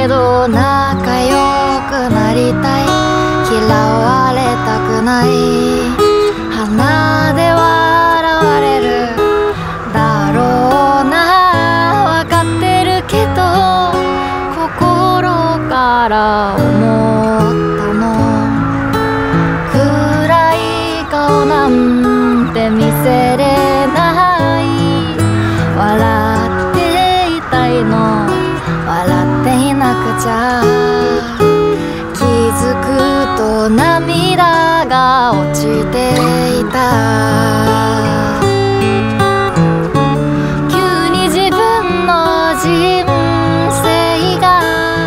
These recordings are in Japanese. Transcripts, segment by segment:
けど仲良くなりたい、嫌われたくない、鼻で笑われるだろうな、分かってるけど心から思ったの、暗い顔なんて見せれない、笑っていたいの、笑っていなくちゃ、気づくと涙が落ちていた、急に自分の人生が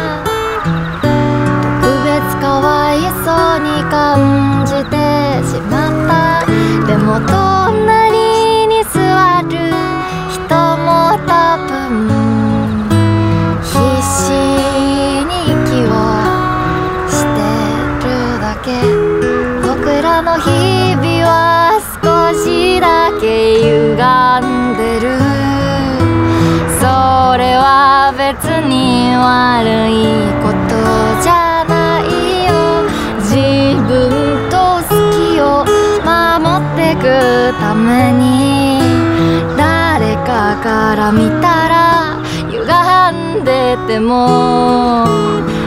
特別かわいそうに感じてしまった。でも隣に座る人も多分必死に息をしてるだけ、僕らの日々は少しだけ歪んでる、それは別に悪いことじゃないよ、自分と好きを守ってくために、誰かから見たら歪んでても